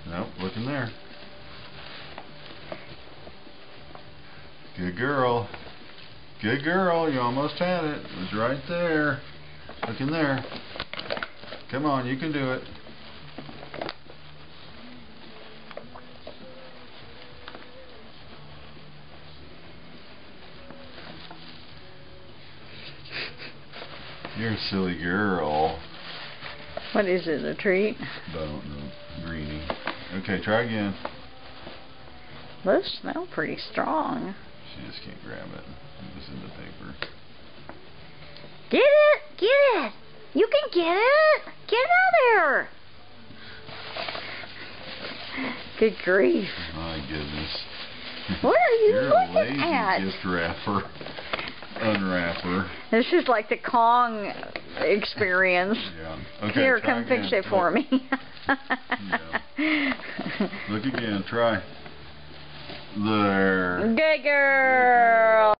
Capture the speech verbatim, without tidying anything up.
Nope, look in there. Good girl. Good girl, you almost had it. It was right there. Look in there. Come on, you can do it. You're a silly girl. What is it, a treat? Don't know. Greenie. Okay, try again. Those smell pretty strong. She just can't grab it. It was in the paper. Get it! Get it! You can get it! Get it out of there! Good grief. My goodness. What are you You're looking a lazy at? gift wrapper. Unwrapper. This is like the Kong experience. Yeah. Okay, Here, try come again. fix it for Look. me. Yeah. Look again. Try. There. Good girl.